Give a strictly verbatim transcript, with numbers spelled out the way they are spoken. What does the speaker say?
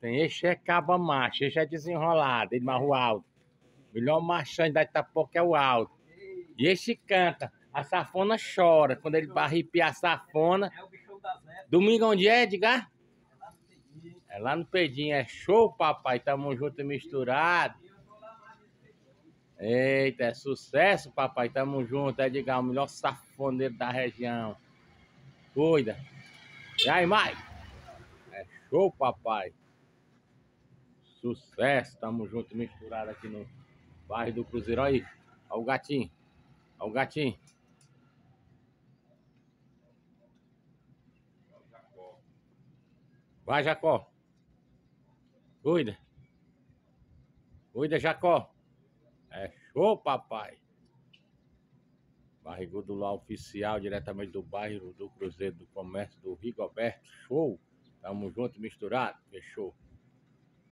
Tem esse é caba macho, esse é desenrolado, ele marro alto. Melhor machão da Itapoca é o alto. E esse canta, a safona chora. Quando ele vai arrepiar a safona. Domingo onde é, Edgar? É lá no Pedinho, é show, papai. Tamo junto e misturado. Eita, é sucesso, papai. Tamo junto, Edgar, o melhor safoneiro da região. Cuida. E aí, Mike? É show, papai. Sucesso, tamo junto, misturado aqui no bairro do Cruzeiro. Olha aí, olha o gatinho. Olha o gatinho. Vai, Jacó. Cuida. Cuida, Jacó. É show, papai. Barrigudo lá oficial, diretamente do bairro do Cruzeiro do Comércio do Rigoberto. Show. Tamo junto, misturado. Fechou.